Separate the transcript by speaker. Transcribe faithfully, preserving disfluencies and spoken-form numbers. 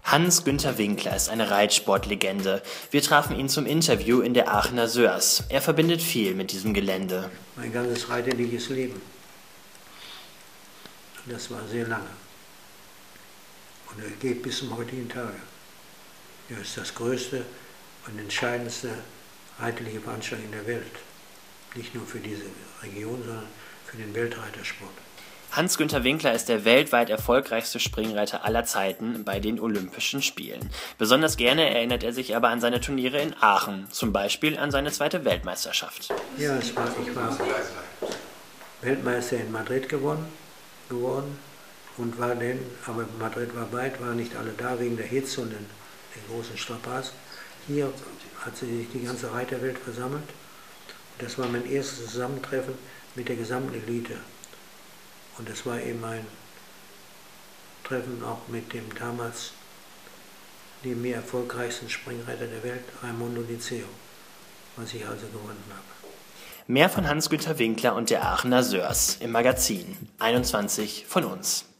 Speaker 1: Hans-Günter Winkler ist eine Reitsportlegende. Wir trafen ihn zum Interview in der Aachener Sörs. Er verbindet viel mit diesem Gelände.
Speaker 2: Mein ganzes reiterliches Leben. Und das war sehr lange. Und er geht bis zum heutigen Tage. Er ist das größte und entscheidendste reiterliche Veranstaltung in der Welt. Nicht nur für diese Region, sondern für den Weltreitersport.
Speaker 1: Hans-Günter Winkler ist der weltweit erfolgreichste Springreiter aller Zeiten bei den Olympischen Spielen. Besonders gerne erinnert er sich aber an seine Turniere in Aachen, zum Beispiel an seine zweite Weltmeisterschaft.
Speaker 2: Ja, es war, ich war Weltmeister in Madrid gewonnen, geworden und war denn, aber Madrid war weit, waren nicht alle da wegen der Hitze und den, den großen Strapazen. Hier hat sich die ganze Reiterwelt versammelt und das war mein erstes Zusammentreffen mit der gesamten Elite. Und das war eben ein Treffen auch mit dem damals dem mir erfolgreichsten Springreiter der Welt, Raimondo Liceo, was ich also gewonnen habe.
Speaker 1: Mehr von Hans-Günter Winkler und der Aachener Sörs im Magazin einundzwanzig von uns.